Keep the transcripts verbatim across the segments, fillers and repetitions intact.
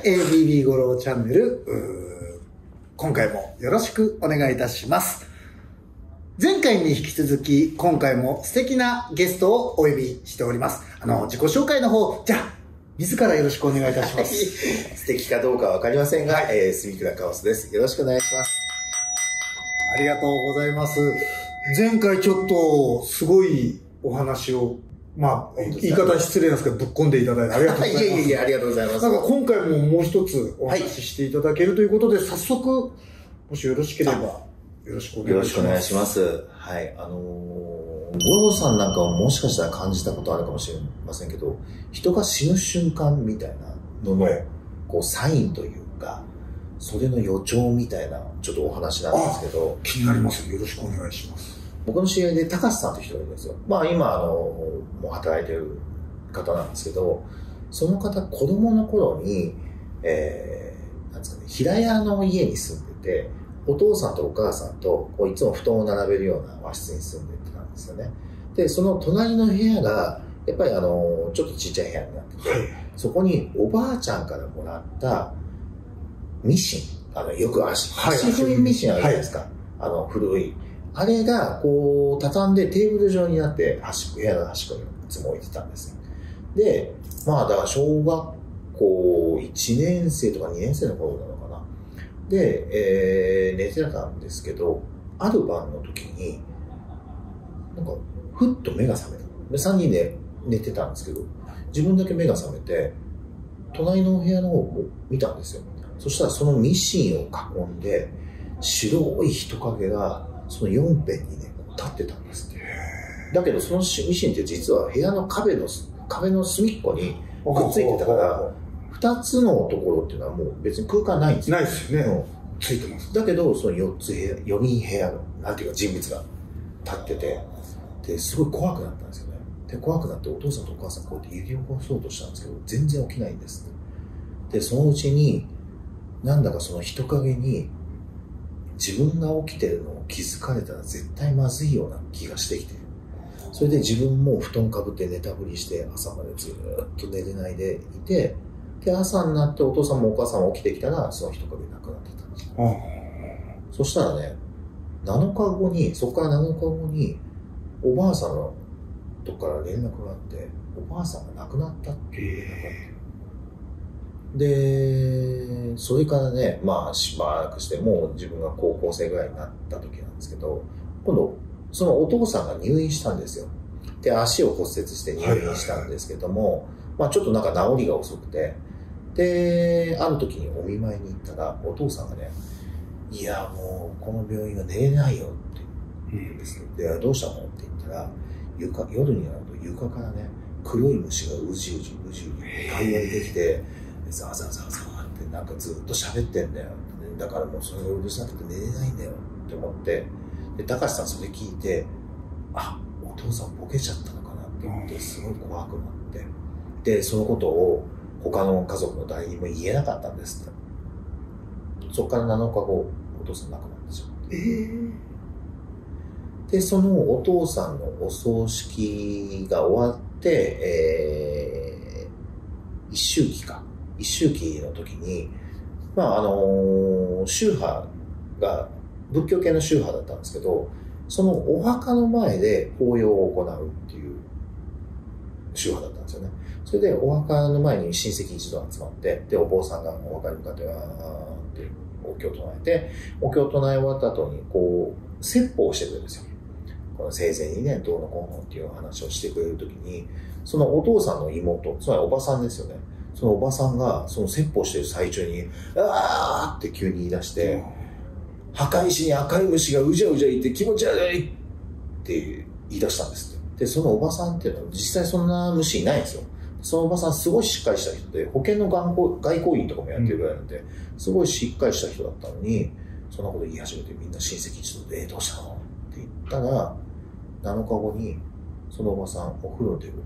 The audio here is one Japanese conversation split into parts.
エービービー 五郎チャンネル、今回もよろしくお願いいたします。前回に引き続き、今回も素敵なゲストをお呼びしております。あの、自己紹介の方、じゃあ、自らよろしくお願いいたします。 素敵かどうかわかりませんが、はい、えー、住倉カオスです。よろしくお願いします。 ありがとうございます。前回ちょっと、すごいお話を、まあ、言い方失礼なんですけど、ぶっ込んでいただいてありがとうございます。 いえいえいえ、ありがとうございます。 なんか今回ももう一つお話ししていただけるということで、はい、早速、もしよろしければ、よろしくお願いします。 よろしくお願いします。はい。あのー、五郎さんなんかはもしかしたら感じたことあるかもしれませんけど、人が死ぬ瞬間みたいなのの、こう、サインというか、それの予兆みたいな、ちょっとお話なんですけど。 気になります。よろしくお願いします。 僕の知り合いで、高橋さんという人がいるんですよ。まあ今、あの、もう働いてる方なんですけど、その方、子供の頃に、えー、なんですかね、平屋の家に住んでて、お父さんとお母さんと、こういつも布団を並べるような和室に住んでたんですよね。で、その隣の部屋が、やっぱりあの、ちょっとちっちゃい部屋になってて、はい、そこにおばあちゃんからもらったミシン、あの、よく足、足踏みミシンあるじゃないですか。はい、あの、古い。あれが、こう、畳んでテーブル状になって、端っこ、部屋の端っこにいつも置いてたんですよ。で、まあ、だから小学校いちねん生とかにねん生の頃なのかな。で、えー、寝てたんですけど、ある晩の時に、なんか、ふっと目が覚めた。で、さんにんで寝てたんですけど、自分だけ目が覚めて、隣の部屋の方を見たんですよ。そしたらそのミシンを囲んで、白い人影が、そのよん辺にね、立ってたんですって。だけど、そのミシンって実は部屋の壁の、壁の隅っこにくっついてたから、二つのところっていうのはもう別に空間ないんですよ。 ないですよね。うん、ついてます。 だけど、そのよっつ部屋、よにん部屋の、なんていうか人物が立ってて、で、すごい怖くなったんですよね。で、怖くなってお父さんとお母さんこうやって揺り起こそうとしたんですけど、全然起きないんですって。で、そのうちに、なんだかその人影に、自分が起きてるのを気づかれたら絶対まずいような気がしてきて、それで自分も布団かぶって寝たふりして朝までずーっと寝れないでいて、で、朝になってお父さんもお母さんも起きてきたら、その人影なくなってたんですよ。そしたらね、なのかごに、そこからなのかごに、おばあさんのとこから連絡があって、おばあさんが亡くなったっていう連絡があって、で、それからね、まあしばらくして、もう自分が高校生ぐらいになった時なんですけど、今度、そのお父さんが入院したんですよ。で、足を骨折して入院したんですけども、まあちょっとなんか治りが遅くて、で、ある時にお見舞いに行ったら、お父さんがね、いや、もうこの病院は寝れないよって言うんですよ。で、どうしたのって言ったら、床、夜になると床からね、黒い虫がうじうじうじうじ肺炎できて、ザーザーザーザーってなんかずっと喋ってんだよ。だからもうそれがうるさくて寝れないんだよって思って、で、高橋さんそれ聞いて、あ、お父さんボケちゃったのかなって思って、すごい怖くなって、で、そのことを他の家族の誰にも言えなかったんですって。そこからなのかご、お父さん亡くなってしまって。えー、で、そのお父さんのお葬式が終わって、えー、一周忌か。一周忌の時に、まああの、宗派が、仏教系の宗派だったんですけど、そのお墓の前で法要を行うっていう宗派だったんですよね。それでお墓の前に親戚一同集まって、で、お坊さんがお墓に向かって、わーってお経を唱えて、お経を唱え終わった後に、こう、説法をしてくれるんですよ。この生前にね、どうのこうのっていう話をしてくれる時に、そのお父さんの妹、つまりおばさんですよね。そのおばさんが、その説法してる最中に、あーって急に言い出して、墓石に赤い虫がうじゃうじゃいて気持ち悪いって言い出したんですって。で、そのおばさんっていうのは実際そんな虫いないんですよ。そのおばさんすごいしっかりした人で、保険の外交員とかもやってるぐらいなんで、すごいしっかりした人だったのに、そんなこと言い始めてみんな親戚一同で、えー、どうしたのって言ったら、なのかごに、そのおばさんお風呂で溺れて亡くなった。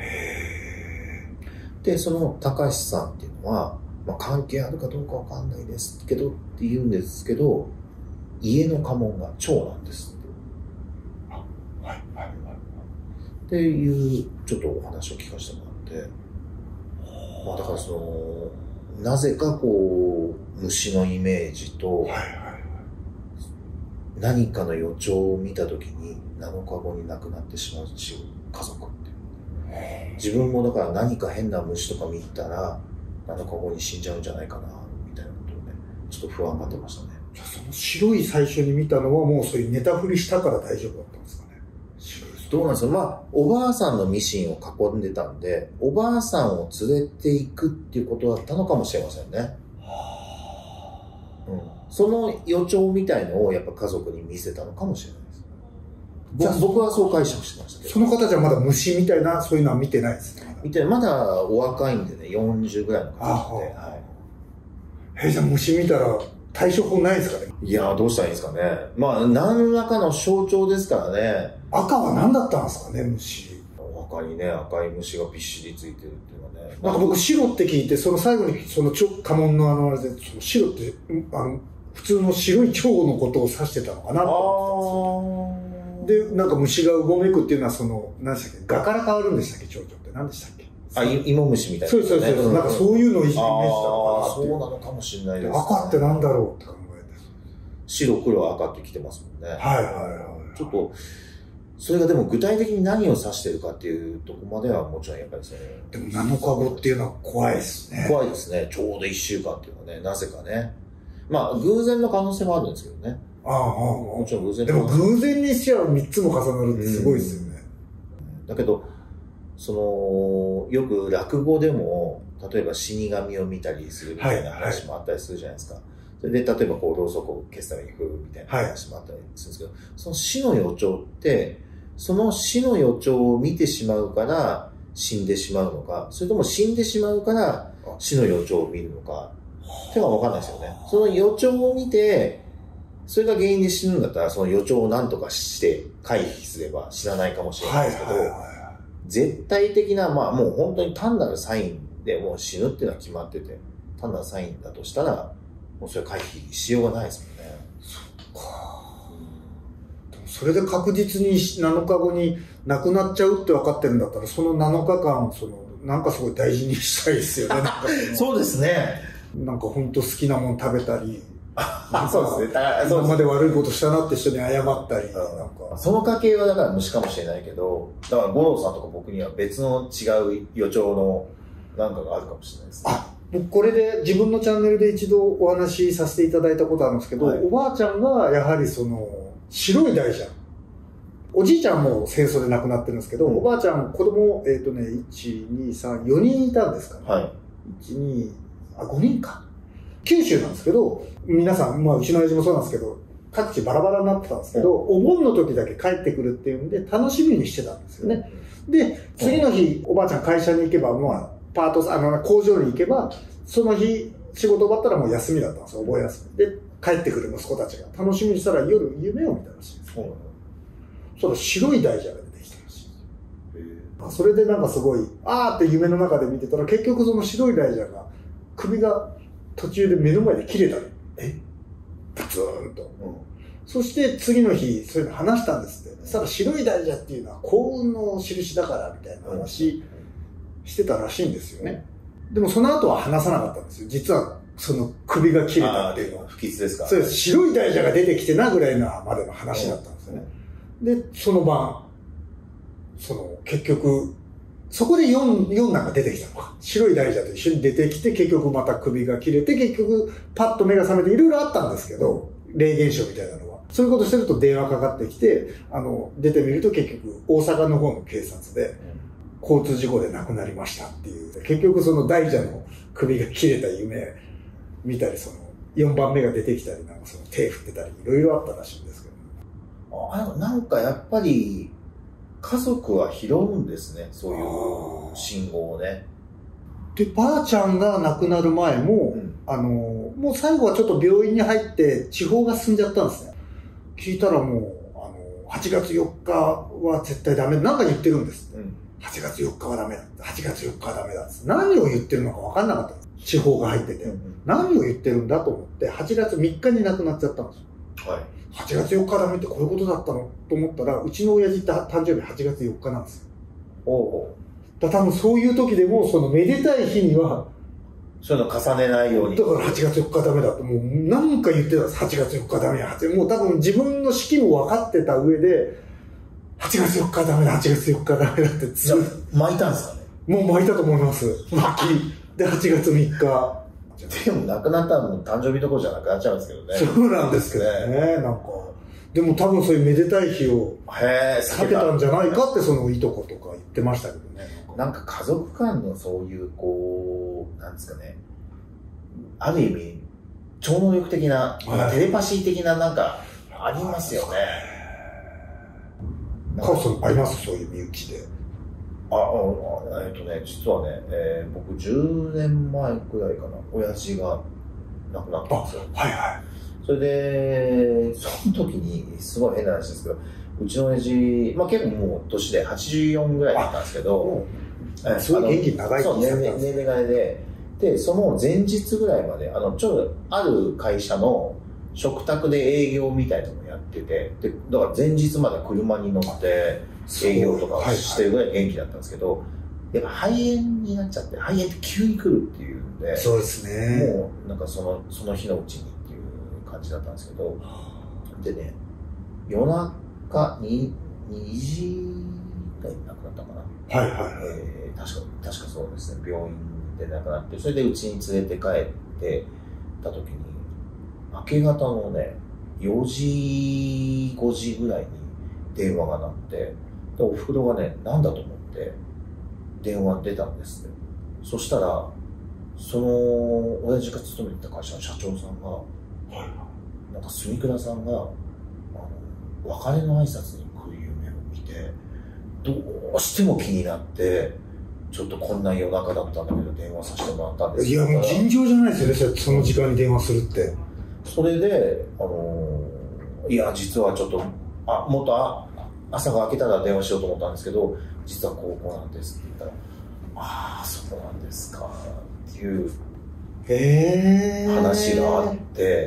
へー。で、その高橋さんっていうのは、まあ、関係あるかどうかわかんないですけどって言うんですけど、家の家紋が蝶なんですって。あ、はいはいはい。っていうちょっとお話を聞かせてもらって、 まあ、だからそのなぜかこう虫のイメージと、 はいはいはい、 何かの予兆を見たときになのかごに亡くなってしまう家族っていう。自分もだから何か変な虫とか見たらなのかごに死んじゃうんじゃないかなみたいなことをね、ちょっと不安がってましたね。 じゃあその白い最初に見たのはもうそういう寝たふりしたから大丈夫だったんですかね。白いどうなんですか。まあおばあさんのミシンを囲んでたんで、おばあさんを連れていくっていうことだったのかもしれませんね。うん、その予兆みたいのをやっぱ家族に見せたのかもしれないです。じゃあ僕はそう解釈してましたけど。 その方じゃまだ虫みたいなそういうのは見てないですね。 見てまだお若いんでね、よんじゅうぐらいの方で、はい、 えじゃあ虫見たら対処法ないですかね。 いやどうしたらいいですかね。まあ何らかの象徴ですからね。 赤は何だったんですかね、虫。 赤にね、赤い虫がびっしりついてるっていうのはね。 なんか僕白って聞いて、その最後にそのちょ家紋のあのあれで、その白ってあの普通の白い蝶のことを指してたのかなと思ってたんですよ。で、なんか虫がうごめくっていうのはその何でしたっけ、蛾から変わるんでしたっけ、蝶々って何でしたっけ。 あ、芋虫みたいな、 ね。そうそうそうそう、うん、なんかそういうのをイメージしたのかなって。 そうなのかもしれないです、ね。 赤ってなんだろうって考えて。 白黒赤ってきてますもんね。 はいはいはい。 ちょっとそれがでも具体的に何を指してるかっていうところまではもちろんやっぱりその。 でもなのかごっていうのは怖いですね。 怖いですね。ちょうどいっしゅうかんっていうのはね、なぜかね。まあ偶然の可能性もあるんですけどね。 ああ、ああ、 もちろん偶然でも偶然にしちゃみっつも重なるってすごいですよね。 だけど、その、よく落語でも、例えば死神を見たりするみたいな話もあったりするじゃないですか。はいはい、それで、例えばこう、ろうそくを消すために行くみたいな話もあったりするんですけど、はい、その死の予兆って、その死の予兆を見てしまうから死んでしまうのか、それとも死んでしまうから死の予兆を見るのか、っていうのがわかんないですよね。その予兆を見て、それが原因で死ぬんだったら、その予兆を何とかして回避すれば死なないかもしれないですけど、はいはいはい、絶対的な、まあもう本当に単なるサインでもう死ぬっていうのは決まってて、単なるサインだとしたら、もうそれ回避しようがないですもんね。 そっか。でもそれで確実になのかごに亡くなっちゃうって分かってるんだったら、そのなのかかん、その、なんかすごい大事にしたいですよね。 そうですね。 なんか本当好きなもの食べたり、 あ、そうですね。 今まで悪いことしたなって人に謝ったり、なんか。その家系はだから虫かもしれないけど、だから五郎さんとか僕には別の違う予兆のなんかがあるかもしれないです、ね。 あ、僕これで自分のチャンネルで一度お話しさせていただいたことあるんですけど、はい、おばあちゃんがやはりその白い大蛇。おじいちゃんも戦争で亡くなってるんですけど、うん、おばあちゃん子供、えっとね、いち、に、さん、よにんいたんですかね。 はい。 いち、に、あ、ごにんか。九州なんですけど、皆さん、まあうちの親父もそうなんですけど、各地バラバラになってたんですけど、うん、お盆の時だけ帰ってくるっていうんで楽しみにしてたんですよね。うん、で、次の日、おばあちゃん会社に行けば、まあ、パート、あの、工場に行けば、その日、仕事終わったらもう休みだったんですよ、お盆休み。で、帰ってくる息子たちが楽しみにしたら夜夢を見たらしいんですよ。その白い大蛇が出てきたらしいんですよ。それでなんかすごい、あーって夢の中で見てたら、結局その白い大蛇が、首が途中で目の前で切れたの。えプツーンと。うん、そして次の日、そういうの話したんですって。そしたら白い大蛇っていうのは幸運の印だからみたいな話してたらしいんですよね。でもその後は話さなかったんですよ。実はその首が切れたっていうのは。 不吉ですか？ そうです。白い大蛇が出てきてなぐらいなまでの話だったんですよね。で、その晩、その結局、そこでよん、よんなんか出てきたのか。白い大蛇と一緒に出てきて、結局また首が切れて、結局パッと目が覚めていろいろあったんですけど、霊現象みたいなのは。そういうことしてると電話かかってきて、あの、出てみると結局大阪の方の警察で、交通事故で亡くなりましたっていう。結局その大蛇の首が切れた夢見たり、そのよんばんめが出てきたり、なんかその手振ってたり、いろいろあったらしいんですけど。 あ、なんかやっぱり、家族は拾うんですね、そういう信号をね。 で、ばあちゃんが亡くなる前も、うん、あの、もう最後はちょっと病院に入って地方が進んじゃったんですね。聞いたらもう、あの、はちがつよっかは絶対ダメ。なんか言ってるんです。うん、はちがつよっかはダメだ。はちがつよっかはダメだ。何を言ってるのか分かんなかったんです。地方が入ってて。うん、何を言ってるんだと思って、はちがつみっかに亡くなっちゃったんですよ。はい。はちがつよっかダメってこういうことだったのと思ったら、うちの親父って誕生日はちがつよっかなんですよ。 おうおう。 だ多分そういう時でも、そのめでたい日には、 そういうの重ねないように。 だからはちがつよっかダメだって、もう何か言ってたんです。はちがつよっかダメや。もう多分自分の式も分かってた上で、はちがつよっかダメだ、はちがつよっかダメだってじゃあ巻いたんですかね。 もう巻いたと思います。巻き。で、はちがつみっか。 でも亡くなったらもう誕生日どころじゃなくなっちゃうんですけどね。 そうなんですけどね。なんか。でも多分そういうめでたい日を避けたんじゃないかって、そのいとことか言ってましたけどね。 なんか家族間のそういう、こう、なんですかね。ある意味、超能力的な、はい、テレパシー的ななんか、ありますよね。 カオスさんありますそういう身内で。 あ、あ、えっとね、実はね、えー、僕じゅうねんまえくらいかな、親父が亡くなったんですよ。 はいはい。 それで、その時に、すごい変な話ですけど、うちの親父、まあ結構もう年ではちじゅうよんぐらいだったんですけど、 すごい元気長いそう、年齢年齢がで、で、その前日ぐらいまで、あの、ちょうどある会社の食卓で営業みたいなのをやってて、で、だから前日まで車に乗って営業とかをしてるぐらい元気だったんですけど、やっぱ肺炎になっちゃって、肺炎って急に来るっていうんで、 そうですね。 もう、なんかその、その日のうちにっていう感じだったんですけど、でね、夜中ににじぐらいに亡くなったかな。 はいはいはい。 えー、確か、確かそうですね、病院で亡くなって、それでうちに連れて帰ってた時に、明け方のね、よじ、ごじぐらいに電話が鳴って、でおふくろがね、なんだと思って電話出たんですね。そしたら、その、親父が勤めてた会社の社長さんが、はい、なんか住倉さんが、あの、別れの挨拶に来る夢を見て、どうしても気になって、ちょっとこんな夜中だったんだけど電話させてもらったんですけど。 いや、もう尋常じゃないですよね、その時間に電話するって。 それで、あのー、いや、実はちょっと、あ、もっとあ朝が明けたら電話しようと思ったんですけど、実はこうこうなんですって言ったら、ああ、そうなんですか、っていう話があって、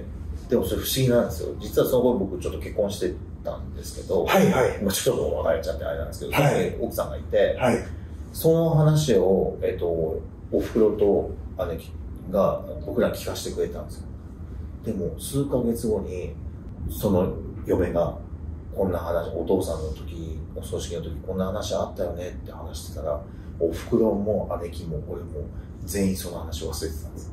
でもそれ不思議なんですよ。実はその頃僕ちょっと結婚してたんですけど、 はいはい。 もうちょっと別れちゃってあれなんですけど、 はい、 奥さんがいて、 はい、 その話を、えっと、おふくろと姉が僕らに聞かせてくれたんですよ。でも数ヶ月後にその嫁がこんな話、お父さんの時、お葬式の時こんな話あったよねって話してたら、おふくろも姉貴も俺も全員その話を忘れてたんです。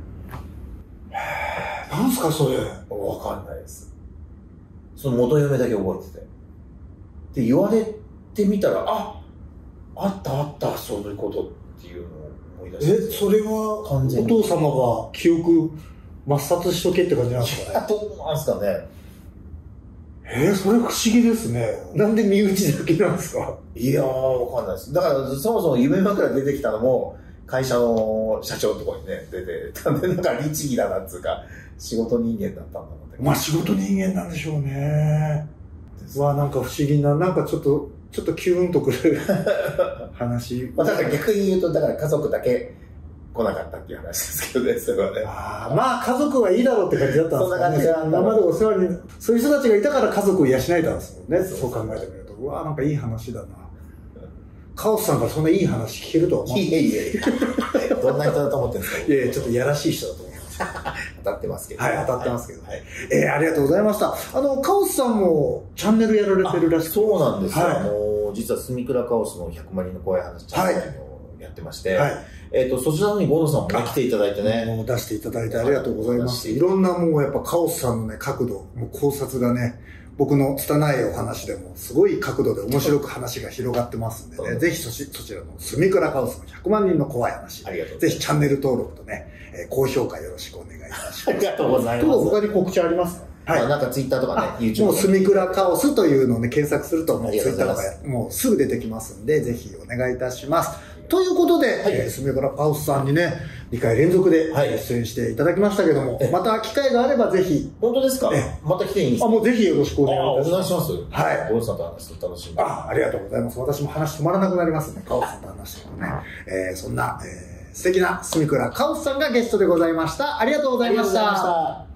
へー、なんすかそれ。 わかんないです。その元嫁だけ覚えてて。で、言われてみたら、あ、あったあった、そういうことっていうのを思い出して。 え、それはお父様が記憶抹殺しとけって感じなんですかね。 どうなんですかね。 えー、それ不思議ですね。なんで身内だけなんですか。 いやー、わかんないです。だから、そもそも夢枕出てきたのも、会社の社長のところにね、出てたんで、なんか律儀だなっつうか、仕事人間だったんだなって。 まあ仕事人間なんでしょうね。わあ、なんか不思議な、なんかちょっと、ちょっとキューンとくる話。 まあ、だから逆に言うと、だから家族だけ来なかったっていう話ですけどね、それはね。 ああ、まあ家族はいいだろうって感じだったんですかね。 そんな感じが。 今までお世話に、そういう人たちがいたから家族を養えたんですもんね。そう考えてみると。うわあ、なんかいい話だな。カオスさんからそんないい話聞けるとは思う。 いやいやいや。どんな人だと思ってるんですか。 いやいや、ちょっとやらしい人だと思います。 当たってますけど。 はい、当たってますけど。はい。えー、ありがとうございました。あの、カオスさんもチャンネルやられてるらしくて。 そうなんですよ。 はい、 あの、実は住倉カオスのひゃくまん人の怖い話チャンネルをやってまして、はい、えっと、そちらにゴンドさんもね、来ていただいてね。 もう出していただいてありがとうございます。いろんなもうやっぱカオスさんのね、角度、もう考察がね、僕の拙いお話でもすごい角度で面白く話が広がってますんでね、ぜひそちそちらの住倉カオスのひゃくまん人の怖い話、ぜひチャンネル登録とね、えー、高評価よろしくお願いいたします。 ありがとうございます。 他に告知ありますか？ はい。まあ、なんかツイッターとかね、YouTube とか。 もう住倉カオスというのをね、検索するともうツイッターとかもうすぐ出てきますんで、ぜひお願いいたします。ということで、はい、えー、住倉カオスさんにね、にかい連続で出演していただきましたけども、はい、また機会があればぜひ。 本当ですか？また来ていいんですか？ あ、もうぜひよろしくお願いいたします。 お願いします。 はい。 ゴンさんと話すと楽しみ。 あ、ありがとうございます。私も話止まらなくなりますね。カオスさんと話してるとね。えー、そんな、えー、素敵な住倉カオスさんがゲストでございました。ありがとうございました。